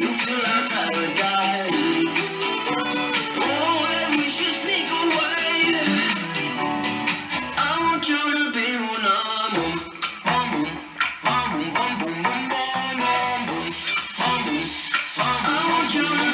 you feel like paradise. Oh, that we should sneak away. I want you to be one of them. Boom, boom, boom, boom, boom, boom, boom, boom, boom, boom, boom. I want you to